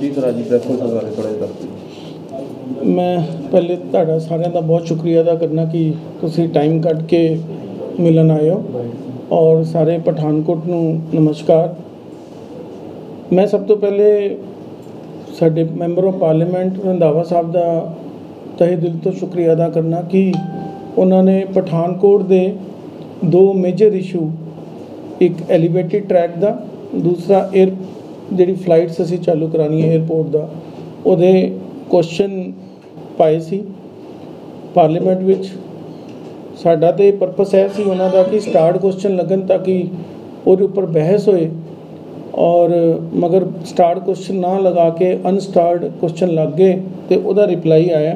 ਕੀ ਸਰਾਜੀ press conference ਬਾਰੇ ਥੋੜ੍ਹਾ ਜਿਹਾ ਦੱਸੋ। ਮੈਂ ਪਹਿਲੇ ਤੁਹਾਡਾ ਸਾਰਿਆਂ ਦਾ ਬਹੁਤ ਸ਼ੁਕਰੀਆ ਅਦਾ ਕਰਨਾ ਕਿ ਤੁਸੀਂ ਟਾਈਮ ਕੱਢ ਕੇ ਮਿਲਣ ਆਏ ਹੋ ਔਰ ਸਾਰੇ ਪਠਾਨਕੋਟ ਨੂੰ ਨਮਸਕਾਰ। ਮੈਂ ਸਭ ਤੋਂ ਪਹਿਲੇ ਸਾਡੇ ਮੈਂਬਰ ਆਫ ਪਾਰਲੀਮੈਂਟ ਰੰਧਾਵਾ ਸਾਹਿਬ ਦਾ ਤਹਿ ਦਿਲ ਤੋਂ ਸ਼ੁਕਰੀਆ ਅਦਾ ਕਰਨਾ ਕਿ ਉਹਨਾਂ ਨੇ ਪਠਾਨਕੋਟ ਦੇ ਦੋ ਮੇਜਰ ਇਸ਼ੂ, ਇੱਕ ਐਲੀਵੇਟਿਡ ਟਰੈਕ ਦਾ, ਦੂਸਰਾ ਏਅਰ ਜਿਹੜੀ ਫਲਾਈਟਸ ਅਸੀਂ ਚਾਲੂ ਕਰਾਉਣੀ ਹੈ ਏਅਰਪੋਰਟ ਦਾ, ਉਹਦੇ ਕੁਐਸਚਨ ਪਾਏ ਸੀ ਪਾਰਲੀਮੈਂਟ ਵਿੱਚ। ਸਾਡਾ ਤਾਂ ਪਰਪਸ ਇਹ ਸੀ ਉਹਨਾਂ ਦਾ ਕਿ ਸਟਾਰਟ ਕੁਐਸਚਨ ਲੱਗਣ ਤਾਂ ਕਿ ਉਹਦੇ ਉੱਪਰ ਬਹਿਸ ਹੋਏ, ਔਰ ਮਗਰ ਸਟਾਰਟ ਕੁਐਸਚਨ ਨਾ ਲਗਾ ਕੇ ਅਨਸਟਾਰਟ ਕੁਐਸਚਨ ਲੱਗ ਗਏ ਅਤੇ ਉਹਦਾ ਰਿਪਲਾਈ ਆਇਆ।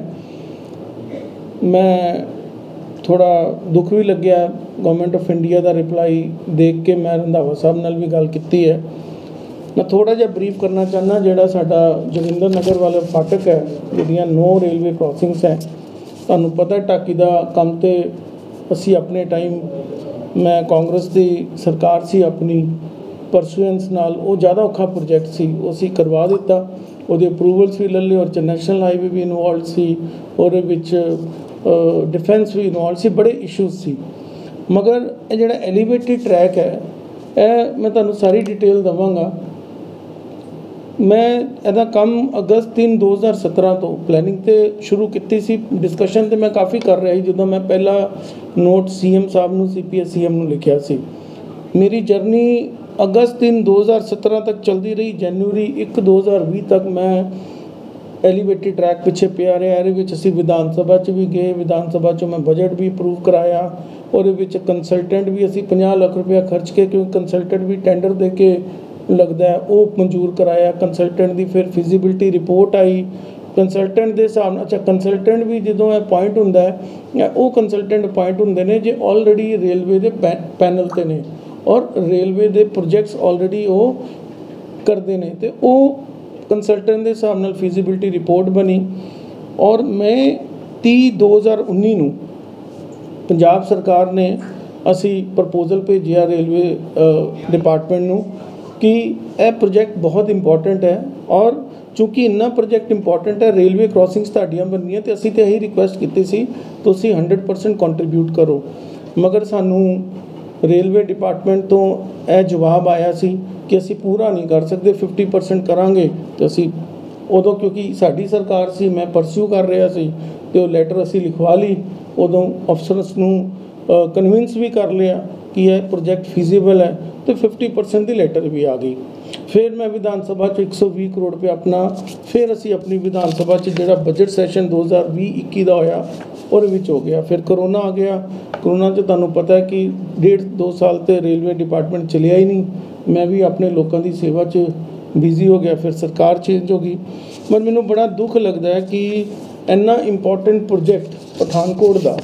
ਮੈਂ ਥੋੜ੍ਹਾ ਦੁੱਖ ਵੀ ਲੱਗਿਆ ਗੌਰਮੈਂਟ ਆਫ ਇੰਡੀਆ ਦਾ ਰਿਪਲਾਈ ਦੇਖ ਕੇ। ਮੈਂ ਰੰਧਾਵਾ ਸਾਹਿਬ ਨਾਲ ਵੀ ਗੱਲ ਕੀਤੀ ਹੈ। ਮੈਂ ਥੋੜ੍ਹਾ ਜਿਹਾ ਬਰੀਫ ਕਰਨਾ ਚਾਹੁੰਦਾ। ਜਿਹੜਾ ਸਾਡਾ ਜੋਗਿੰਦਰ ਨਗਰ ਵਾਲਾ ਫਾਟਕ ਹੈ, ਜਿਹੜੀਆਂ 9 ਰੇਲਵੇ ਕ੍ਰੋਸਿੰਗਸ ਹੈ, ਤੁਹਾਨੂੰ ਪਤਾ ਢਾਕੀ ਦਾ ਕੰਮ ਤੇ ਅਸੀਂ ਆਪਣੇ ਟਾਈਮ, ਮੈਂ ਕਾਂਗਰਸ ਦੀ ਸਰਕਾਰ ਸੀ ਆਪਣੀ ਪਰਸੂਐਂਸ ਨਾਲ, ਉਹ ਜ਼ਿਆਦਾ ਔਖਾ ਪ੍ਰੋਜੈਕਟ ਸੀ, ਉਹ ਅਸੀਂ ਕਰਵਾ ਦਿੱਤਾ। ਉਹਦੇ ਅਪਰੂਵਲਸ ਵੀ ਲੈ ਲਏ ਔਰ ਨੈਸ਼ਨਲ ਹਾਈਵੇ ਵੀ ਇਨਵੋਲਵਡ ਸੀ, ਉਹਦੇ ਵਿੱਚ ਡਿਫੈਂਸ ਵੀ ਇਨਵੋਲਵਡ ਸੀ, ਬੜੇ ਇਸ਼ੂਜ਼ ਸੀ। ਮਗਰ ਇਹ ਜਿਹੜਾ ਐਲੀਵੇਟਿਡ ਟਰੈਕ ਹੈ, ਇਹ ਮੈਂ ਤੁਹਾਨੂੰ ਸਾਰੀ ਡਿਟੇਲ ਦੇਵਾਂਗਾ। ਮੈਂ ਇਹਦਾ ਕੰਮ ਅਗਸਤ 3, 2017 ਤੋਂ ਪਲੈਨਿੰਗ ਤੇ ਸ਼ੁਰੂ ਕੀਤੀ ਸੀ। ਡਿਸਕਸ਼ਨ ਤੇ ਮੈਂ ਕਾਫੀ ਕਰ ਰਿਹਾ ਸੀ ਜਦੋਂ ਮੈਂ ਪਹਿਲਾ ਨੋਟ CM ਸਾਹਿਬ ਨੂੰ, CPS CM ਨੂੰ ਲਿਖਿਆ ਸੀ। ਮੇਰੀ ਜਰਨੀ ਅਗਸਤ 3, 2017 ਤੱਕ ਚਲਦੀ ਰਹੀ। ਜਨਵਰੀ 1, 2020 ਤੱਕ ਮੈਂ ਐਲੀਵੇਟਿਡ ਟਰੈਕ ਪਿੱਛੇ ਪਿਆ ਰਿਹਾ। ਇਹਦੇ ਵਿੱਚ ਅਸੀਂ ਵਿਧਾਨ ਸਭਾ 'ਚ ਵੀ ਗਏ, ਵਿਧਾਨ ਸਭਾ 'ਚੋਂ ਮੈਂ ਬਜਟ ਵੀ ਅਪਰੂਵ ਕਰਾਇਆ। ਉਹਦੇ ਵਿੱਚ ਕੰਸਲਟੈਂਟ ਵੀ ਅਸੀਂ 50 ਲੱਖ ਰੁਪਇਆ ਖਰਚ ਕੇ, ਕਿਉਂਕਿ ਕੰਸਲਟੈਂਟ ਵੀ ਟੈਂਡਰ ਦੇ ਕੇ ਲੱਗਦਾ ਹੈ, ਉਹ ਮਨਜ਼ੂਰ ਕਰਾਇਆ। ਕੰਸਲਟੈਂਟ ਦੀ ਫਿਰ ਫਿਜ਼ੀਬਿਲਿਟੀ ਰਿਪੋਰਟ ਆਈ ਕੰਸਲਟੈਂਟ ਦੇ ਹਿਸਾਬ ਨਾਲ। ਅੱਛਾ, ਕੰਸਲਟੈਂਟ ਵੀ ਜਦੋਂ ਅਪੁਆਇੰਟ ਹੁੰਦਾ ਹੈ, ਉਹ ਕੰਸਲਟੈਂਟ ਅਪੁਆਇੰਟ ਹੁੰਦੇ ਨੇ ਜੇ ਆਲਰੇਡੀ ਰੇਲਵੇ ਦੇ ਪੈਨਲ 'ਤੇ ਨੇ ਔਰ ਰੇਲਵੇ ਦੇ ਪ੍ਰੋਜੈਕਟਸ ਆਲਰੇਡੀ ਉਹ ਕਰਦੇ ਨੇ, ਅਤੇ ਉਹ ਕੰਸਲਟੈਂਟ ਦੇ ਹਿਸਾਬ ਨਾਲ ਫਿਜ਼ੀਬਿਲਿਟੀ ਰਿਪੋਰਟ ਬਣੀ। ਔਰ ਮੈਂ 30, 2019 ਨੂੰ ਪੰਜਾਬ ਸਰਕਾਰ ਨੇ ਅਸੀਂ ਪ੍ਰਪੋਜ਼ਲ ਭੇਜਿਆ ਰੇਲਵੇ ਡਿਪਾਰਟਮੈਂਟ ਨੂੰ ਕਿ ਇਹ ਪ੍ਰੋਜੈਕਟ ਬਹੁਤ ਇੰਪੋਰਟੈਂਟ ਹੈ, ਔਰ ਚੂੰਕਿ ਇੰਨਾ ਪ੍ਰੋਜੈਕਟ ਇੰਪੋਰਟੈਂਟ ਹੈ, ਰੇਲਵੇ ਕ੍ਰੋਸਿੰਗਸ ਤੁਹਾਡੀਆਂ ਬਣਨੀਆਂ, ਅਤੇ ਅਸੀਂ ਤਾਂ ਇਹੀ ਰਿਕੁਐਸਟ ਕੀਤੀ ਸੀ ਤੁਸੀਂ 100% ਕੰਟਰੀਬਿਊਟ ਕਰੋ। ਮਗਰ ਸਾਨੂੰ ਰੇਲਵੇ ਡਿਪਾਰਟਮੈਂਟ ਤੋਂ ਇਹ ਜਵਾਬ ਆਇਆ ਸੀ ਕਿ ਅਸੀਂ ਪੂਰਾ ਨਹੀਂ ਕਰ ਸਕਦੇ, 50% ਕਰਾਂਗੇ। ਅਤੇ ਅਸੀਂ ਉਦੋਂ, ਕਿਉਂਕਿ ਸਾਡੀ ਸਰਕਾਰ ਸੀ, ਮੈਂ ਪਰਸਿਊ ਕਰ ਰਿਹਾ ਸੀ, ਅਤੇ ਉਹ ਲੈਟਰ ਅਸੀਂ ਲਿਖਵਾ ਲਈ। ਉਦੋਂ ਅਫਸਰਸ ਨੂੰ ਕਨਵਿੰਸ ਵੀ ਕਰ ਲਿਆ ਕਿ ਇਹ ਪ੍ਰੋਜੈਕਟ ਫਿਜ਼ੀਬਲ ਹੈ, ਅਤੇ 50% ਦੀ ਲੈਟਰ ਵੀ ਆ ਗਈ। ਫਿਰ ਮੈਂ ਵਿਧਾਨ ਸਭਾ 'ਚ 120 ਕਰੋੜ ਰੁਪਏ ਆਪਣਾ, ਫਿਰ ਅਸੀਂ ਆਪਣੀ ਵਿਧਾਨ ਸਭਾ 'ਚ ਜਿਹੜਾ ਬਜਟ ਸੈਸ਼ਨ 2020-21 ਦਾ ਹੋਇਆ, ਉਹਦੇ ਵਿੱਚ ਹੋ ਗਿਆ। ਫਿਰ ਕਰੋਨਾ ਆ ਗਿਆ। ਕਰੋਨਾ 'ਚ ਤੁਹਾਨੂੰ ਪਤਾ ਹੈ ਕਿ 1.5-2 ਸਾਲ ਤੇ ਰੇਲਵੇ ਡਿਪਾਰਟਮੈਂਟ ਚੱਲਿਆ ਹੀ ਨਹੀਂ। ਮੈਂ ਵੀ ਆਪਣੇ ਲੋਕਾਂ ਦੀ ਸੇਵਾ 'ਚ ਬਿਜ਼ੀ ਹੋ ਗਿਆ। ਫਿਰ ਸਰਕਾਰ ਚੇਂਜ ਹੋ ਗਈ। ਪਰ ਮੈਨੂੰ ਬੜਾ ਦੁੱਖ ਲੱਗਦਾ ਹੈ ਕਿ ਇੰਨਾ ਇੰਪੋਰਟੈਂਟ ਪ੍ਰੋਜੈਕਟ ਪਠਾਨਕੋਟ ਦਾ,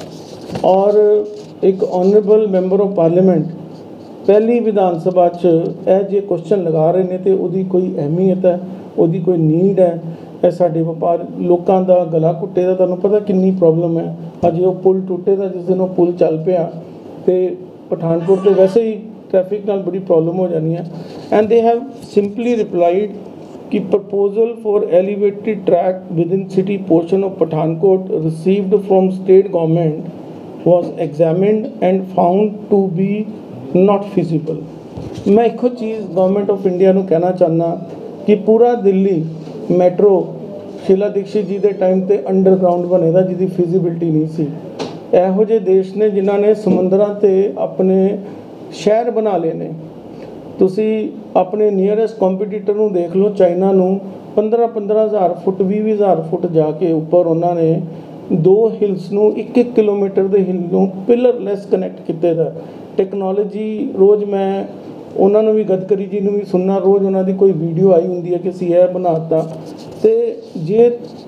ਔਰ ਇੱਕ ਆਨਰੇਬਲ ਮੈਂਬਰ ਆਫ ਪਾਰਲੀਮੈਂਟ ਪਹਿਲੀ ਵਿਧਾਨ ਸਭਾ 'ਚ ਇਹ ਜੇ ਕੁਐਸਚਨ ਲਗਾ ਰਹੇ ਨੇ, ਅਤੇ ਉਹਦੀ ਕੋਈ ਅਹਿਮੀਅਤ ਹੈ, ਉਹਦੀ ਕੋਈ ਨੀਡ ਹੈ। ਇਹ ਸਾਡੇ ਵਪਾਰ ਲੋਕਾਂ ਦਾ ਗਲਾ ਘੁੱਟੇ ਦਾ ਤੁਹਾਨੂੰ ਪਤਾ ਕਿੰਨੀ ਪ੍ਰੋਬਲਮ ਹੈ। ਅਜੇ ਉਹ ਪੁਲ ਟੁੱਟੇ ਦਾ, ਜਿਸ ਦਿਨ ਉਹ ਪੁਲ ਚੱਲ ਪਿਆ ਅਤੇ ਪਠਾਨਕੋਟ 'ਤੇ ਵੈਸੇ ਹੀ ਟ੍ਰੈਫਿਕ ਨਾਲ ਬੜੀ ਪ੍ਰੋਬਲਮ ਹੋ ਜਾਣੀ ਹੈ। And they have simply replied ਕਿ proposal for elevated track within city portion of Pathankot received from state government was examined and found to be not feasible. ਮੈਂ ਇੱਕੋ ਚੀਜ਼ ਗਵਰਨਮੈਂਟ ਆਫ ਇੰਡੀਆ ਨੂੰ ਕਹਿਣਾ ਚਾਹੁੰਦਾ ਕਿ ਪੂਰਾ ਦਿੱਲੀ ਮੈਟਰੋ ਸ਼ੀਲਾ ਦੀਕਸ਼ਿਤ ਜੀ ਦੇ ਟਾਈਮ 'ਤੇ ਅੰਡਰਗਰਾਊਂਡ ਬਣੇ ਦਾ, ਜਿਹਦੀ ਫਿਜ਼ੀਬਿਲਿਟੀ ਨਹੀਂ ਸੀ। ਇਹੋ ਜਿਹੇ ਦੇਸ਼ ਨੇ ਜਿਨ੍ਹਾਂ ਨੇ ਸਮੁੰਦਰਾਂ 'ਤੇ ਆਪਣੇ ਸ਼ਹਿਰ ਬਣਾ ਲਏ ਨੇ। ਤੁਸੀਂ ਆਪਣੇ ਨੀਅਰੈਸਟ ਕੰਪੀਟੀਟਰ ਨੂੰ ਦੇਖ ਲਓ, ਚਾਈਨਾ ਨੂੰ 15,000 ਫੁੱਟ 20,000 ਫੁੱਟ ਜਾ ਕੇ ਉੱਪਰ ਉਹਨਾਂ ਨੇ 2 ਹਿਲਸ ਨੂੰ 1-1 ਕਿਲੋਮੀਟਰ ਦੇ ਹਿਲ ਨੂੰ ਪਿਲਰਲੈਸ ਕਨੈਕਟ ਕੀਤੇ ਦਾ। ਟੈਕਨੋਲੋਜੀ ਰੋਜ਼ ਮੈਂ ਉਹਨਾਂ ਨੂੰ ਵੀ, ਗਡਕਰੀ ਜੀ ਨੂੰ ਵੀ ਸੁਣਨਾ, ਰੋਜ਼ ਉਹਨਾਂ ਦੀ ਕੋਈ ਵੀਡੀਓ ਆਈ ਹੁੰਦੀ ਹੈ ਕਿ ਅਸੀਂ ਇਹ ਬਣਾ ਤਾ। ਅਤੇ ਜੇ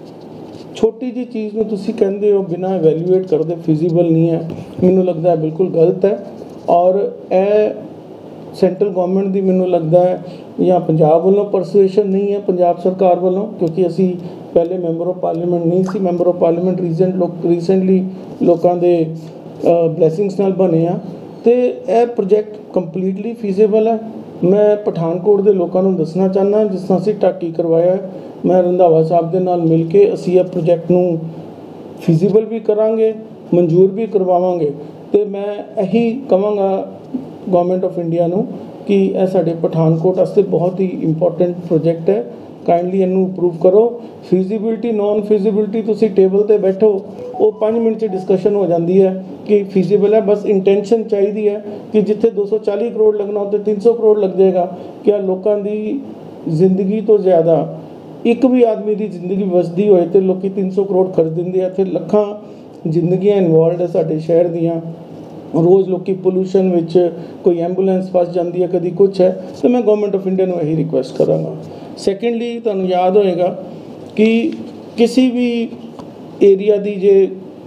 ਛੋਟੀ ਜਿਹੀ ਚੀਜ਼ ਨੂੰ ਤੁਸੀਂ ਕਹਿੰਦੇ ਹੋ ਬਿਨਾਂ ਐਵੈਲੂਏਟ ਕਰਦੇ ਫਿਜ਼ੀਬਲ ਨਹੀਂ ਹੈ, ਮੈਨੂੰ ਲੱਗਦਾ ਬਿਲਕੁਲ ਗਲਤ ਹੈ। ਔਰ ਇਹ ਸੈਂਟਰਲ ਗੌਰਮੈਂਟ ਦੀ ਮੈਨੂੰ ਲੱਗਦਾ ਹੈ ਜਾਂ ਪੰਜਾਬ ਵੱਲੋਂ ਪਰਸੂਏਸ਼ਨ ਨਹੀਂ ਹੈ, ਪੰਜਾਬ ਸਰਕਾਰ ਵੱਲੋਂ, ਕਿਉਂਕਿ ਅਸੀਂ ਪਹਿਲੇ ਮੈਂਬਰ ਆਫ ਪਾਰਲੀਮੈਂਟ ਨਹੀਂ ਸੀ। ਮੈਂਬਰ ਆਫ ਪਾਰਲੀਮੈਂਟ ਰੀਸੈਂਟਲੀ ਲੋਕਾਂ ਦੇ ਬਲੈਸਿੰਗਸ ਨਾਲ ਬਣੇ ਆ, ਅਤੇ ਇਹ ਪ੍ਰੋਜੈਕਟ ਕੰਪਲੀਟਲੀ ਫੀਜ਼ੇਬਲ ਹੈ। ਮੈਂ ਪਠਾਨਕੋਟ ਦੇ ਲੋਕਾਂ ਨੂੰ ਦੱਸਣਾ ਚਾਹੁੰਦਾ, ਜਿਸ ਤਰ੍ਹਾਂ ਅਸੀਂ ਢਾਕੀ ਕਰਵਾਇਆ, ਮੈਂ ਰੰਧਾਵਾ ਸਾਹਿਬ ਦੇ ਨਾਲ ਮਿਲ ਕੇ ਅਸੀਂ ਇਹ ਪ੍ਰੋਜੈਕਟ ਨੂੰ ਫਿਜ਼ੀਬਲ ਵੀ ਕਰਾਂਗੇ, ਮਨਜ਼ੂਰ ਵੀ ਕਰਵਾਵਾਂਗੇ। ਤੇ ਮੈਂ ਇਹੀ ਕਹਾਂਗਾ ਗਵਰਨਮੈਂਟ ਆਫ ਇੰਡੀਆ ਨੂੰ ਕਿ ਇਹ ਸਾਡੇ ਪਠਾਨਕੋਟ ਵਾਸਤੇ ਬਹੁਤ ਹੀ ਇੰਪੋਰਟੈਂਟ ਪ੍ਰੋਜੈਕਟ ਹੈ, ਕਾਈਂਡਲੀ ਇਹਨੂੰ ਅਪਰੂਵ ਕਰੋ। ਫਿਜ਼ੀਬਿਲਿਟੀ ਨੋਨ ਫਿਜ਼ੀਬਿਲਿਟੀ ਤੁਸੀਂ ਟੇਬਲ ਤੇ ਬੈਠੋ, ਉਹ 5 ਮਿੰਟ 'ਚ ਡਿਸਕਸ਼ਨ ਹੋ ਜਾਂਦੀ ਹੈ ਕਿ ਫਿਜ਼ੀਬਲ ਹੈ। ਬਸ ਇੰਟੈਂਸ਼ਨ ਚਾਹੀਦੀ ਹੈ ਕਿ ਜਿੱਥੇ 240 ਕਰੋੜ ਲੱਗਣਾ ਉੱਥੇ 300 ਕਰੋੜ ਲੱਗ ਜਾਏਗਾ। ਕਿਆ ਲੋਕਾਂ ਦੀ ਜ਼ਿੰਦਗੀ ਤੋਂ ਜ਼ਿਆਦਾ ਇੱਕ ਵੀ ਆਦਮੀ ਦੀ ਜ਼ਿੰਦਗੀ ਵਸਦੀ ਹੋਏ ਤੇ ਲੋਕੀ 300 ਕਰੋੜ ਖਰਚ ਦਿੰਦੇ ਆ। ਇੱਥੇ ਲੱਖਾਂ ਜ਼ਿੰਦਗੀਆਂ ਇਨਵੋਲਵਡ ਹੈ ਸਾਡੇ ਸ਼ਹਿਰ ਦੀਆਂ। ਰੋਜ਼ ਲੋਕੀ ਪੋਲੂਸ਼ਨ ਵਿੱਚ, ਕੋਈ ਐਂਬੂਲੈਂਸ ਫਸ ਜਾਂਦੀ ਹੈ, ਕਦੀ ਕੁਛ ਹੈ। ਤੇ ਮੈਂ ਗਵਰਨਮੈਂਟ ਆਫ ਇੰਡੀਆ ਨੂੰ ਇਹੀ ਰਿਕੁਐਸਟ ਕਰਾਂਗਾ। ਸੈਕੰਡਲੀ, ਤੁਹਾਨੂੰ ਯਾਦ ਹੋਏਗਾ ਕਿ ਕਿਸੇ ਵੀ ਏਰੀਆ ਦੀ ਜੇ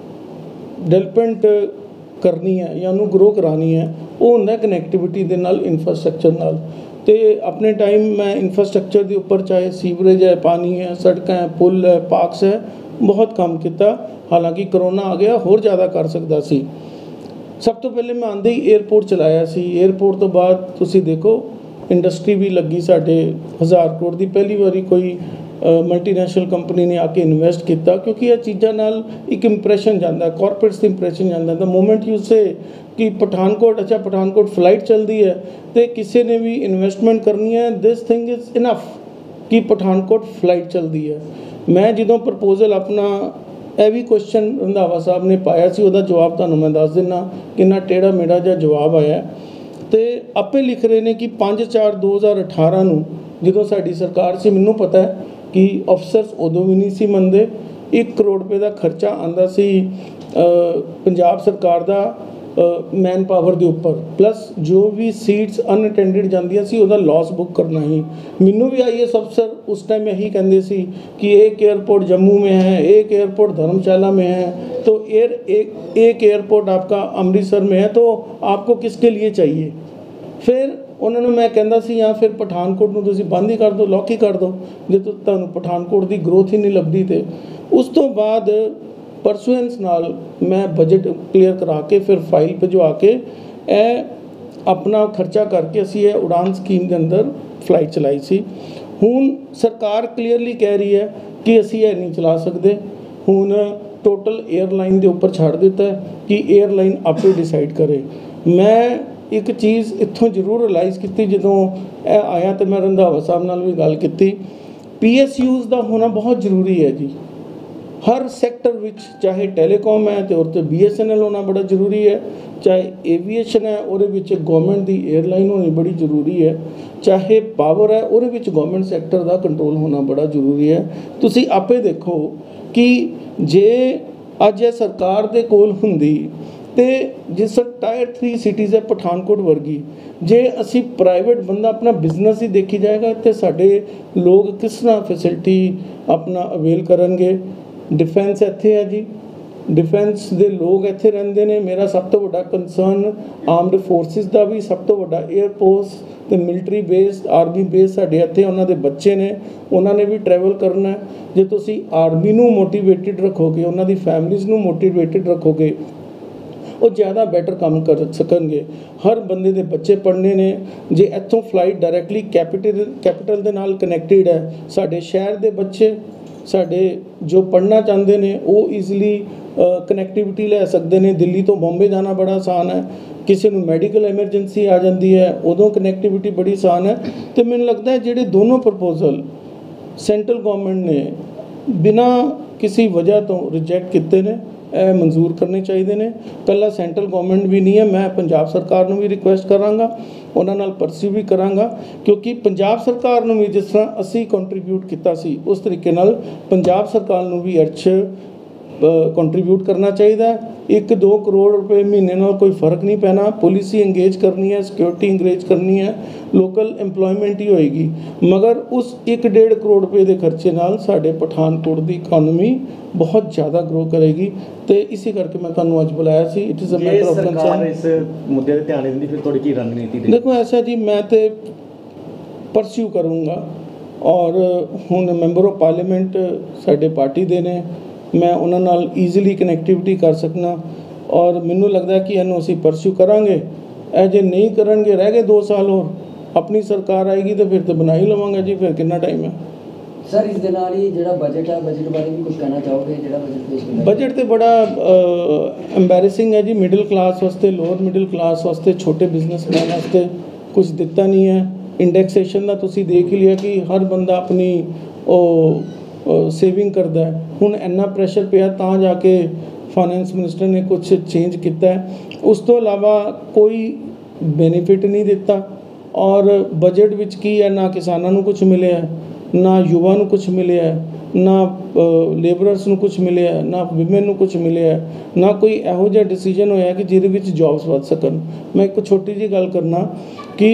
ਡਿਵੈਲਪਮੈਂਟ ਕਰਨੀ ਹੈ ਜਾਂ ਉਹਨੂੰ ਗਰੋ ਕਰਾਉਣੀ ਹੈ, ਉਹ ਹੁੰਦਾ ਕਨੈਕਟੀਵਿਟੀ ਦੇ ਨਾਲ, ਇਨਫਰਾਸਟ੍ਰਕਚਰ ਨਾਲ। ਤੇ ਆਪਣੇ ਟਾਈਮ ਮੈਂ ਇਨਫਰਾਸਟ੍ਰਕਚਰ ਦੇ ਉੱਪਰ, ਚਾਹੇ ਸੀਵਰੇਜ ਹੈ, ਪਾਣੀ ਹੈ, ਸੜਕਾਂ ਹੈ, ਪੁਲ ਹੈ, ਪਾਰਕਸ ਹੈ, ਬਹੁਤ ਕੰਮ ਕੀਤਾ। ਹਾਲਾਂਕਿ ਕਰੋਨਾ ਆ ਗਿਆ, ਹੋਰ ਜ਼ਿਆਦਾ ਕਰ ਸਕਦਾ ਸੀ। ਸਭ ਤੋਂ ਪਹਿਲੇ ਮੈਂ ਆਉਂਦੇ ਹੀ ਏਅਰਪੋਰਟ ਚਲਾਇਆ ਸੀ। ਏਅਰਪੋਰਟ ਤੋਂ ਬਾਅਦ ਤੁਸੀਂ ਦੇਖੋ ਇੰਡਸਟਰੀ ਵੀ ਲੱਗੀ ਸਾਡੇ 1000 ਕਰੋੜ ਦੀ। ਪਹਿਲੀ ਵਾਰੀ ਕੋਈ ਮਲਟੀਨੈਸ਼ਨਲ ਕੰਪਨੀ ਨੇ ਆ ਕੇ ਇਨਵੈਸਟ ਕੀਤਾ, ਕਿਉਂਕਿ ਇਹ ਚੀਜ਼ਾਂ ਨਾਲ ਇੱਕ ਇੰਪ੍ਰੈਸ਼ਨ ਜਾਂਦਾ, ਕਾਰਪੋਰੇਟਸ ਦੀ ਇੰਪ੍ਰੈਸ਼ਨ ਜਾਂਦਾ। ਦ ਮੋਮੈਂਟ ਯੂ ਸੇ ਕਿ ਪਠਾਨਕੋਟ, ਅੱਛਾ ਪਠਾਨਕੋਟ ਫਲਾਈਟ ਚੱਲਦੀ ਹੈ ਤੇ ਕਿਸੇ ਨੇ ਵੀ ਇਨਵੈਸਟਮੈਂਟ ਕਰਨੀ ਹੈ, ਦਿਸ ਥਿੰਗ ਇਜ਼ ਇਨਫ ਕਿ ਪਠਾਨਕੋਟ ਫਲਾਈਟ ਚੱਲਦੀ ਹੈ। ਮੈਂ ਜਦੋਂ ਪ੍ਰਪੋਜ਼ਲ ਆਪਣਾ, ਇਹ ਵੀ ਕੁਐਸਚਨ ਰੰਧਾਵਾ ਸਾਹਿਬ ਨੇ ਪਾਇਆ ਸੀ, ਉਹਦਾ ਜਵਾਬ ਤੁਹਾਨੂੰ ਮੈਂ ਦੱਸ ਦਿੰਦਾ, ਕਿੰਨਾ ਟੇੜਾ ਮੇੜਾ ਜਿਹਾ ਜਵਾਬ ਆਇਆ। ਤੇ ਆਪੇ ਲਿਖ ਰਹੇ ਨੇ ਕਿ 5/4/2018 ਨੂੰ ਜਦੋਂ ਸਾਡੀ ਸਰਕਾਰ ਸੀ, ਮੈਨੂੰ ਪਤਾ ਹੈ ਕਿ ਅਫਸਰਸ ਉਦੋਂ ਵੀ ਨਹੀਂ ਸੀ ਮੰਨਦੇ। 1 ਕਰੋੜ ਰੁਪਏ ਦਾ ਖਰਚਾ ਆਉਂਦਾ ਸੀ ਪੰਜਾਬ ਸਰਕਾਰ ਦਾ ਮੈਨ ਪਾਵਰ ਦੇ ਉੱਪਰ, ਪਲੱਸ ਜੋ ਵੀ ਸੀਟਸ ਅਨਅਟੈਂਡਡ ਜਾਂਦੀਆਂ ਸੀ ਉਹਦਾ ਲਾਸ ਬੁੱਕ ਕਰਨਾ ਹੀ। ਮੈਨੂੰ ਵੀ IAS ਅਫਸਰ उस टाइम यही कहते सी कि एक एयरपोर्ट जम्मू में है, एक एयरपोर्ट धर्मशाला में है, तो एक एयरपोर्ट आपका अमृतसर में है, तो आपको किसके लिए चाहिए। फिर उन्होंने मैं कहता सी या फिर पठानकोट ਨੂੰ ਤੁਸੀਂ ਬੰਦ ਹੀ ਕਰ ਦਿਓ, ਲੌਕ ਹੀ ਕਰ ਦਿਓ, ਜੇ ਤੁਹਾਨੂੰ ਪਠਾਨਕੋਟ ਦੀ ਗਰੋਥ ਹੀ ਨਹੀਂ ਲੱਭਦੀ। ਤੇ ਉਸ ਤੋਂ ਬਾਅਦ ਪਰਸੂਐਂਸ ਨਾਲ ਮੈਂ ਬਜਟ ਕਲੀਅਰ ਕਰਾ ਕੇ ਫਿਰ ਫਾਈਲ ਭਿਜਵਾ ਕੇ ਇਹ ਆਪਣਾ ਖਰਚਾ ਕਰਕੇ ਅਸੀਂ ਇਹ ਉਡਾਨ ਸਕੀਮ ਦੇ ਅੰਦਰ ਫਲਾਈਟ ਚਲਾਈ ਸੀ। ਹੁਣ ਸਰਕਾਰ ਕਲੀਅਰਲੀ ਕਹਿ ਰਹੀ ਹੈ ਕਿ ਅਸੀਂ ਇਹ ਨਹੀਂ ਚਲਾ ਸਕਦੇ। ਹੁਣ ਟੋਟਲ 에ਅਰਲਾਈਨ ਦੇ ਉੱਪਰ ਛੱਡ ਦਿੱਤਾ ਕਿ 에ਅਰਲਾਈਨ ਆਪੇ ਡਿਸਾਈਡ ਕਰੇ। ਮੈਂ ਇੱਕ ਚੀਜ਼ ਇੱਥੋਂ ਜ਼ਰੂਰ ਰਿਅਲਾਈਜ਼ ਕੀਤੀ ਜਦੋਂ ਇਹ ਆਇਆ, ਤੇ ਮੈਂ ਰੰਧਾਵਾ ਸਾਹਿਬ ਨਾਲ ਵੀ ਗੱਲ ਕੀਤੀ, PSUs ਦਾ ਹੋਣਾ ਬਹੁਤ ਜ਼ਰੂਰੀ ਹੈ ਜੀ। ਹਰ ਸੈਕਟਰ ਵਿੱਚ, ਚਾਹੇ ਟੈਲੀਕਾਮ ਹੈ ਤੇ ਉਹ 'ਤੇ BSNL ਹੋਣਾ ਬੜਾ ਜ਼ਰੂਰੀ ਹੈ, ਚਾਹੇ ਏਵੀਏਸ਼ਨ ਹੈ ਉਹਦੇ ਵਿੱਚ ਗਵਰਨਮੈਂਟ ਦੀ 에ਅਰਲਾਈਨ ਹੋਣੀ ਬੜੀ ਜ਼ਰੂਰੀ ਹੈ, ਚਾਹੇ ਪਾਵਰ ਹੈ ਉਹਦੇ ਵਿੱਚ ਗਵਰਨਮੈਂਟ ਸੈਕਟਰ ਦਾ ਕੰਟਰੋਲ ਹੋਣਾ ਬੜਾ ਜ਼ਰੂਰੀ ਹੈ। ਤੁਸੀਂ ਆਪੇ ਦੇਖੋ ਕਿ ਜੇ ਅੱਜ ਇਹ ਸਰਕਾਰ ਦੇ ਕੋਲ ਹੁੰਦੀ ਤੇ ਜਿਸ ਟਾਇਰ 3 ਸਿਟੀਜ਼ ਹੈ ਪਠਾਨਕੋਟ ਵਰਗੀ, ਜੇ ਅਸੀਂ ਪ੍ਰਾਈਵੇਟ ਬੰਦਾ ਆਪਣਾ ਬਿਜ਼ਨਸ ਹੀ ਦੇਖੀ ਜਾਏਗਾ ਤੇ ਸਾਡੇ ਲੋਕ ਕਿਸ ਤਰ੍ਹਾਂ ਫੈਸਿਲਿਟੀ ਆਪਣਾ ਅਵੇਲ ਕਰਨਗੇ। ਡਿਫੈਂਸ ਇੱਥੇ ਹੈ ਜੀ, ਡਿਫੈਂਸ ਦੇ ਲੋਕ ਇੱਥੇ ਰਹਿੰਦੇ ਨੇ। ਮੇਰਾ ਸਭ ਤੋਂ ਵੱਡਾ ਕੰਸਰਨ ਆਰਮਡ ਫੋਰਸਿਸ ਦਾ ਵੀ, ਸਭ ਤੋਂ ਵੱਡਾ 에ਅਰਫੋਰਸ ਤੇ ਮਿਲਟਰੀ ਬੇਸ, ਆਰਮੀ ਬੇਸ ਸਾਡੇ ਇੱਥੇ, ਉਹਨਾਂ ਦੇ ਬੱਚੇ ਨੇ, ਉਹਨਾਂ ਨੇ ਵੀ ਟਰੈਵਲ ਕਰਨਾ। ਜੇ ਤੁਸੀਂ ਆਰਮੀ ਨੂੰ ਮੋਟੀਵੇਟਿਡ ਰੱਖੋਗੇ, ਉਹਨਾਂ ਦੀ ਫੈਮਲੀਜ਼ ਨੂੰ ਮੋਟੀਵੇਟਿਡ ਰੱਖੋਗੇ, ਉਹ ਜ਼ਿਆਦਾ ਬੈਟਰ ਕੰਮ ਕਰ ਸਕਣਗੇ। ਹਰ ਬੰਦੇ ਦੇ ਬੱਚੇ ਪੜ੍ਹਨੇ ਨੇ। ਜੇ ਇੱਥੋਂ ਫਲਾਈਟ ਡਾਇਰੈਕਟਲੀ ਕੈਪੀਟਲ ਦੇ ਨਾਲ ਕਨੈਕਟਿਡ ਹੈ, ਸਾਡੇ ਸ਼ਹਿਰ ਦੇ ਬੱਚੇ, ਸਾਡੇ ਜੋ ਪੜ੍ਹਨਾ ਚਾਹੁੰਦੇ ਨੇ ਉਹ ਈਜ਼ੀਲੀ ਕਨੈਕਟੀਵਿਟੀ ਲੈ ਸਕਦੇ ਨੇ। ਦਿੱਲੀ ਤੋਂ ਬੰਬੇ ਜਾਣਾ ਬੜਾ ਆਸਾਨ ਹੈ, ਕਿਸੇ ਨੂੰ ਮੈਡੀਕਲ ਐਮਰਜੈਂਸੀ ਆ ਜਾਂਦੀ ਹੈ ਉਦੋਂ ਕਨੈਕਟੀਵਿਟੀ ਬੜੀ ਆਸਾਨ ਹੈ। ਅਤੇ ਮੈਨੂੰ ਲੱਗਦਾ ਹੈ ਜਿਹੜੇ ਦੋਨੋਂ ਪ੍ਰਪੋਜ਼ਲ ਸੈਂਟਰਲ ਗੌਰਮੈਂਟ ਨੇ ਬਿਨਾਂ ਕਿਸੇ ਵਜ੍ਹਾ ਤੋਂ ਰਿਜੈਕਟ ਕੀਤੇ ਨੇ, ਇਹ ਮਨਜ਼ੂਰ ਕਰਨੇ ਚਾਹੀਦੇ ਨੇ। ਪਹਿਲਾਂ ਸੈਂਟਰਲ ਗੌਰਮੈਂਟ ਵੀ ਨਹੀਂ ਹੈ, ਮੈਂ ਪੰਜਾਬ ਸਰਕਾਰ ਨੂੰ ਵੀ ਰਿਕੁਐਸਟ ਕਰਾਂਗਾ, ਉਹਨਾਂ ਨਾਲ ਪਰਸਿਊ ਵੀ ਕਰਾਂਗਾ, ਕਿਉਂਕਿ ਪੰਜਾਬ ਸਰਕਾਰ ਨੂੰ ਵੀ ਜਿਸ ਤਰ੍ਹਾਂ ਅਸੀਂ ਕੰਟਰੀਬਿਊਟ ਕੀਤਾ ਸੀ ਉਸ ਤਰੀਕੇ ਨਾਲ ਪੰਜਾਬ ਸਰਕਾਰ ਨੂੰ ਵੀ ਇਹ 'ਚ ਕੰਟਰੀਬਿਊਟ ਕਰਨਾ ਚਾਹੀਦਾ। 1-2 ਕਰੋੜ ਰੁਪਏ ਮਹੀਨੇ ਨਾਲ ਕੋਈ ਫਰਕ ਨਹੀਂ ਪੈਣਾ। ਪੋਲਿਸੀ ਇੰਗੇਜ ਕਰਨੀ ਹੈ, ਸਿਕਿਉਰਿਟੀ ਇੰਗੇਜ ਕਰਨੀ ਹੈ, ਲੋਕਲ ਇੰਪਲੋਇਮੈਂਟ ਹੀ ਹੋਏਗੀ, ਮਗਰ ਉਸ 1-1.5 ਕਰੋੜ ਰੁਪਏ ਦੇ ਖਰਚੇ ਨਾਲ ਸਾਡੇ ਪਠਾਨਕੋਟ ਦੀ ਇਕੋਨਮੀ ਬਹੁਤ ਜ਼ਿਆਦਾ ਗਰੋ ਕਰੇਗੀ। ਤੇ ਇਸੇ ਕਰਕੇ ਮੈਂ ਤੁਹਾਨੂੰ ਅੱਜ ਬੁਲਾਇਆ ਸੀ। It is a matter of concern. ਇਸ ਮੁੱਦੇ 'ਤੇ ਧਿਆਨ ਦਿੰਦੀ ਫਿਰ ਤੁਹਾਡੀ ਕੀ ਰਣਨੀਤੀ? ਦੇਖੋ ਐਸਾ ਜੀ, ਮੈਂ ਤੇ ਪਰਸਿਊ ਕਰੂੰਗਾ, ਔਰ ਹੁਣ ਮੈਂਬਰ ਆਫ ਪਾਰਲੀਮੈਂਟ ਸਾਡੇ ਪਾਰਟੀ ਦੇ ਨੇ, ਮੈਂ ਉਹਨਾਂ ਨਾਲ ਈਜ਼ੀਲੀ ਕਨੈਕਟੀਵਿਟੀ ਕਰ ਸਕਣਾ, ਔਰ ਮੈਨੂੰ ਲੱਗਦਾ ਕਿ ਇਹਨੂੰ ਅਸੀਂ ਪਰਸਿਊ ਕਰਾਂਗੇ। ਇਹ ਜੇ ਨਹੀਂ ਕਰਨਗੇ, ਰਹਿ ਗਏ 2 ਸਾਲ ਹੋਰ, ਆਪਣੀ ਸਰਕਾਰ ਆਏਗੀ ਤਾਂ ਫਿਰ ਤਾਂ ਬਣਾ ਹੀ ਲਵਾਂਗਾ ਜੀ, ਫਿਰ ਕਿੰਨਾ ਟਾਈਮ ਹੈ। ਸਰ ਇਸ ਦੇ ਨਾਲ ਹੀ ਜਿਹੜਾ ਬਜਟ ਹੈ, ਬਜਟ ਬਾਰੇ ਵੀ ਕੁਝ ਕਹਿਣਾ ਚਾਹੋਗੇ? ਜਿਹੜਾ ਬਜਟ ਪੇਸ਼ ਕੀਤਾ ਬਜਟ ਤੇ ਬੜਾ ਐम्बैरेसिंग ਹੈ ਜੀ। ਮਿਡਲ ਕਲਾਸ ਵਾਸਤੇ, ਲੋਅਰ ਮਿਡਲ ਕਲਾਸ ਵਾਸਤੇ, ਛੋਟੇ ਬਿਜ਼ਨਸਮੈਨ ਵਾਸਤੇ ਕੁਝ ਦਿੱਤਾ ਨਹੀਂ ਹੈ। ਇੰਡੈਕਸੇਸ਼ਨ ਦਾ ਤੁਸੀਂ ਦੇਖ ਹੀ ਲਿਆ ਕਿ ਹਰ ਬੰਦਾ ਆਪਣੀ ਉਹ ਸੇਵਿੰਗ ਕਰਦਾ ਹੈ। ਹੁਣ ਇੰਨਾ ਪ੍ਰੈਸ਼ਰ ਪਿਆ ਤਾਂ ਜਾ ਕੇ ਫਾਈਨੈਂਸ ਮਿਨਿਸਟਰ ਨੇ ਕੁਝ ਚੇਂਜ ਕੀਤਾ ਹੈ। ਉਸ ਤੋਂ ਇਲਾਵਾ ਕੋਈ ਬੈਨੀਫਿਟ ਨਹੀਂ ਦਿੱਤਾ। ਔਰ ਬਜਟ ਵਿੱਚ ਕੀ ਹੈ, ਨਾ ਕਿਸਾਨਾਂ ਨੂੰ ਕੁਝ ਮਿਲਿਆ, ਨਾ ਯੁਵਾ ਨੂੰ ਕੁਝ ਮਿਲਿਆ, ਨਾ ਲੇਬਰਰਸ ਨੂੰ ਕੁਝ ਮਿਲਿਆ, ਨਾ ਵਿਮਨ ਨੂੰ ਕੁਝ ਮਿਲਿਆ, ਨਾ ਕੋਈ ਇਹੋ ਜਿਹਾ ਡਿਸੀਜਨ ਹੋਇਆ ਕਿ ਜਿਹਦੇ ਵਿੱਚ ਜੌਬਸ ਵੱਧ ਸਕਣ। ਮੈਂ ਇੱਕ ਛੋਟੀ ਜਿਹੀ ਗੱਲ ਕਰਨਾ ਕਿ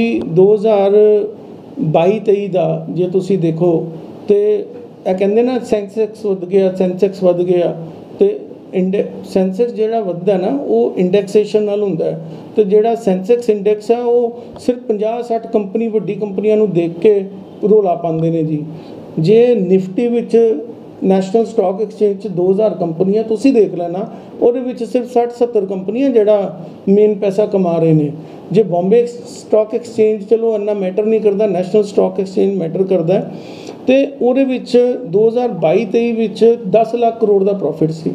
2022-23 ਦਾ ਜੇ ਤੁਸੀਂ ਦੇਖੋ ਤੇ ਇਹ ਕਹਿੰਦੇ ਨਾ ਸੈਂਸੈਕਸ ਵੱਧ ਗਿਆ, ਸੈਂਸੈਕਸ ਵੱਧ ਗਿਆ, ਤੇ ਸੈਂਸੈਕਸ ਜਿਹੜਾ ਵੱਧਦਾ ਨਾ ਉਹ ਇੰਡੈਕਸੇਸ਼ਨ ਨਾਲ ਹੁੰਦਾ ਹੈ। ਤੇ ਜਿਹੜਾ ਸੈਂਸੈਕਸ ਇੰਡੈਕਸ ਹੈ ਉਹ ਸਿਰਫ 50-60 ਕੰਪਨੀ ਵੱਡੀ ਕੰਪਨੀਆਂ ਨੂੰ ਦੇਖ ਕੇ ਰੌਲਾ ਪਾਉਂਦੇ ਨੇ ਜੀ। ਜੇ ਨਿਫਟੀ ਵਿੱਚ ਨੈਸ਼ਨਲ ਸਟਾਕ ਐਕਸਚੇਂਜ 'ਚ 2000 ਕੰਪਨੀਆਂ ਤੁਸੀਂ ਦੇਖ ਲੈਣਾ, ਉਹਦੇ ਵਿੱਚ ਸਿਰਫ 60-70 ਕੰਪਨੀਆਂ ਜਿਹੜਾ ਮੇਨ ਪੈਸਾ ਕਮਾ ਰਹੇ ਨੇ। ਜੇ ਬੰਬੇ ਸਟਾਕ ਐਕਸਚੇਂਜ ਚਲੋ ਇੰਨਾ ਮੈਟਰ ਨਹੀਂ ਕਰਦਾ, ਨੈਸ਼ਨਲ ਸਟਾਕ ਐਕਸਚੇਂਜ ਮੈਟਰ ਕਰਦਾ ਅਤੇ ਉਹਦੇ ਵਿੱਚ 2022-23 ਵਿੱਚ 10 ਲੱਖ ਕਰੋੜ ਦਾ ਪ੍ਰੋਫਿਟ ਸੀ।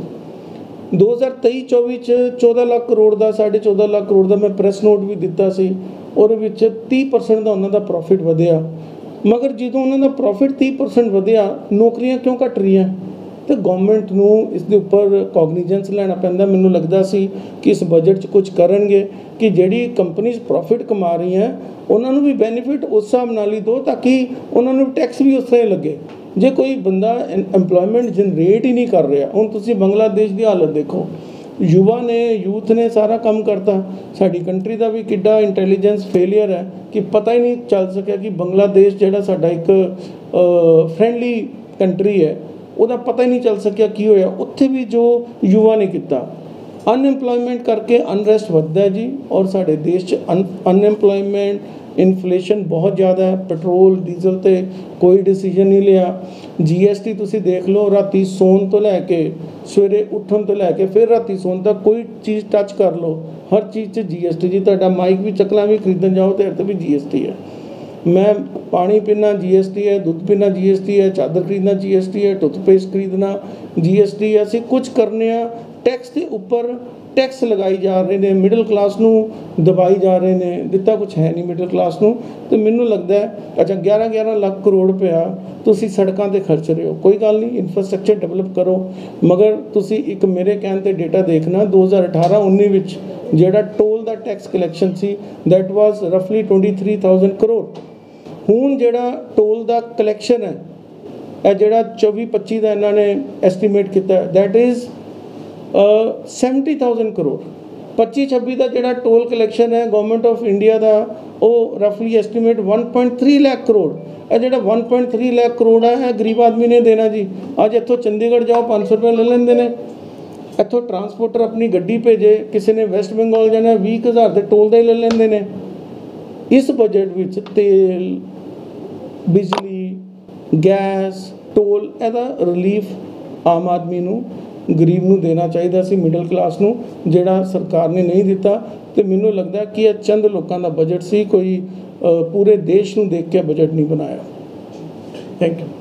2023-24 'ਚ 14 ਲੱਖ ਕਰੋੜ ਦਾ, 14.5 ਲੱਖ ਕਰੋੜ ਦਾ ਮੈਂ ਪ੍ਰੈਸ ਨੋਟ ਵੀ ਦਿੱਤਾ ਸੀ। ਉਹਦੇ ਵਿੱਚ 30% ਦਾ ਉਹਨਾਂ ਦਾ ਪ੍ਰੋਫਿਟ ਵਧਿਆ। ਮਗਰ ਜਦੋਂ ਉਹਨਾਂ ਦਾ ਪ੍ਰੋਫਿਟ 30% ਵਧਿਆ, ਨੌਕਰੀਆਂ ਕਿਉਂ ਘੱਟ ਰਹੀਆਂ? ਤੇ ਗਵਰਨਮੈਂਟ ਨੂੰ ਇਸ ਦੇ ਉੱਪਰ ਕੋਗਨੀਜੈਂਸ ਲੈਣਾ ਪੈਂਦਾ। ਮੈਨੂੰ ਲੱਗਦਾ ਸੀ ਕਿ ਇਸ ਬਜਟ 'ਚ ਕੁਝ ਕਰਨਗੇ ਕਿ ਜਿਹੜੀ ਕੰਪਨੀਜ਼ ਪ੍ਰੋਫਿਟ ਕਮਾ ਰਹੀਆਂ ਉਹਨਾਂ ਨੂੰ ਵੀ ਬੈਨੀਫਿਟ ਉਸ ਹਿਸਾਬ ਨਾਲ ਹੀ ਦਿਓ, ਤਾਂ ਕਿ ਉਹਨਾਂ ਨੂੰ ਟੈਕਸ ਵੀ ਉਸ ਤਰ੍ਹਾਂ ਹੀ ਲੱਗੇ। ਜੇ ਕੋਈ ਬੰਦਾ ਐਮਪਲੋਇਮੈਂਟ ਜਨਰੇਟ ਹੀ ਨਹੀਂ ਕਰ ਰਿਹਾ, ਹੁਣ ਤੁਸੀਂ ਬੰਗਲਾਦੇਸ਼ ਦੀ ਹਾਲਤ ਦੇਖੋ, ਯੂਥ ਨੇ ਸਾਰਾ ਕੰਮ ਕਰਤਾ। ਸਾਡੀ ਕੰਟਰੀ ਦਾ ਵੀ ਕਿੱਡਾ ਇੰਟੈਲੀਜੈਂਸ ਫੇਲੀਅਰ ਹੈ ਕਿ ਪਤਾ ਹੀ ਨਹੀਂ ਚੱਲ ਸਕਿਆ ਕਿ ਬੰਗਲਾਦੇਸ਼ ਜਿਹੜਾ ਸਾਡਾ ਇੱਕ ਫਰੈਂਡਲੀ ਕੰਟਰੀ ਹੈ, ਉਹਦਾ ਪਤਾ ਹੀ ਨਹੀਂ ਚੱਲ ਸਕਿਆ ਕੀ ਹੋਇਆ। ਉੱਥੇ ਵੀ ਜੋ ਯੁਵਾ ਨੇ ਕੀਤਾ। ਅਨਐਮਪਲੋਇਮੈਂਟ ਕਰਕੇ ਅਨਰੈਸਟ ਵੱਧਦਾ ਹੈ ਜੀ। ਔਰ ਸਾਡੇ ਦੇਸ਼ 'ਚ ਅਨਐਮਪਲੋਇਮੈਂਟ, ਇਨਫਲੇਸ਼ਨ ਬਹੁਤ ਜ਼ਿਆਦਾ ਹੈ। ਪੈਟਰੋਲ ਡੀਜ਼ਲ 'ਤੇ ਕੋਈ ਡਿਸੀਜਨ ਨਹੀਂ ਲਿਆ। GST ਤੁਸੀਂ ਦੇਖ ਲਓ, ਰਾਤੀ ਸੌਣ ਤੋਂ ਲੈ ਕੇ ਸਵੇਰੇ ਉੱਠਣ ਤੋਂ ਲੈ ਕੇ ਫਿਰ ਰਾਤੀ ਸੌਣ ਤੱਕ ਕੋਈ ਚੀਜ਼ ਟੱਚ ਕਰ ਲਓ, ਹਰ ਚੀਜ਼ 'ਚ GST ਜੀ। ਤੁਹਾਡਾ ਮਾਈਕ ਵੀ ਚੱਕਲਾਂ ਵੀ ਖਰੀਦਣ ਜਾਓ ਤੇ ਇਹਦੇ ਵੀ GST ਹੈ। ਮੈਂ ਪਾਣੀ ਪੀਣਾ GST ਹੈ, ਦੁੱਧ ਪੀਣਾ GST ਹੈ, ਚਾਦਰ ਖਰੀਦਣਾ GST ਹੈ, ਟੁੱਥਪੇਸਟ ਖਰੀਦਣਾ GST ਹੈ। ਅਸੀਂ ਕੁਝ ਕਰਨੇ ਆ, ਟੈਕਸ ਦੇ ਉੱਪਰ ਟੈਕਸ ਲਗਾਈ ਜਾ ਰਹੇ ਨੇ, ਮਿਡਲ ਕਲਾਸ ਨੂੰ ਦਬਾਈ ਜਾ ਰਹੇ ਨੇ, ਦਿੱਤਾ ਕੁਛ ਹੈ ਨਹੀਂ ਮਿਡਲ ਕਲਾਸ ਨੂੰ। ਅਤੇ ਮੈਨੂੰ ਲੱਗਦਾ ਅੱਛਾ 11-11 ਲੱਖ ਕਰੋੜ ਰੁਪਇਆ ਤੁਸੀਂ ਸੜਕਾਂ 'ਤੇ ਖਰਚ ਰਹੇ ਹੋ। ਕੋਈ ਗੱਲ ਨਹੀਂ, ਇਨਫਰਾਸਟਰਕਚਰ ਡਿਵੈਲਪ ਕਰੋ, ਮਗਰ ਤੁਸੀਂ ਇੱਕ ਮੇਰੇ ਕਹਿਣ 'ਤੇ ਡੇਟਾ ਦੇਖਣਾ, 2018-19 ਵਿੱਚ ਜਿਹੜਾ ਟੋਲ ਦਾ ਟੈਕਸ ਕਲੈਕਸ਼ਨ ਸੀ ਦੈਟ ਵਾਜ਼ ਰਫਲੀ 23,000 ਕਰੋੜ। ਹੁਣ ਜਿਹੜਾ ਟੋਲ ਦਾ ਕਲੈਕਸ਼ਨ ਹੈ, ਇਹ ਜਿਹੜਾ 24-25 ਦਾ ਇਹਨਾਂ ਨੇ ਐਸਟੀਮੇਟ ਕੀਤਾ, ਦੈਟ ਇਜ਼ 70,000 ਕਰੋੜ। 25-26 ਦਾ ਜਿਹੜਾ ਟੋਲ ਕਲੈਕਸ਼ਨ ਹੈ ਗਵਰਨਮੈਂਟ ਆਫ ਇੰਡੀਆ ਦਾ, ਉਹ ਰਫਲੀ ਐਸਟੀਮੇਟ 1.3 ਲੱਖ ਕਰੋੜ। ਇਹ ਜਿਹੜਾ 1.3 ਲੱਖ ਕਰੋੜ ਹੈ, ਇਹ ਗਰੀਬ ਆਦਮੀ ਨੇ ਦੇਣਾ ਜੀ। ਅੱਜ ਇੱਥੋਂ ਚੰਡੀਗੜ੍ਹ ਜਾਓ 500 ਰੁਪਏ ਲੈ ਲੈਂਦੇ ਨੇ। ਇੱਥੋਂ ਟਰਾਂਸਪੋਰਟਰ ਆਪਣੀ ਗੱਡੀ ਭੇਜੇ, ਕਿਸੇ ਨੇ ਵੈਸਟ ਬੰਗਾਲ ਜਾਣਾ 20,000 ਦੇ ਟੋਲ ਦੇ ਲੈ ਲੈਂਦੇ ਨੇ। ਇਸ ਬਜਟ ਵਿੱਚ ਤੇਲ, ਬਿਜਲੀ, ਗੈਸ, ਟੋਲ, ਇਹਦਾ ਰਿਲੀਫ ਆਮ ਆਦਮੀ ਨੂੰ, ਗਰੀਬ ਨੂੰ ਦੇਣਾ ਚਾਹੀਦਾ ਸੀ, ਮਿਡਲ ਕਲਾਸ ਨੂੰ, ਜਿਹੜਾ ਸਰਕਾਰ ਨੇ ਨਹੀਂ ਦਿੱਤਾ। ਅਤੇ ਮੈਨੂੰ ਲੱਗਦਾ ਕਿ ਇਹ ਚੰਦ ਲੋਕਾਂ ਦਾ ਬਜਟ ਸੀ, ਕੋਈ ਪੂਰੇ ਦੇਸ਼ ਨੂੰ ਦੇਖ ਕੇ ਬਜਟ ਨਹੀਂ ਬਣਾਇਆ। Thank you.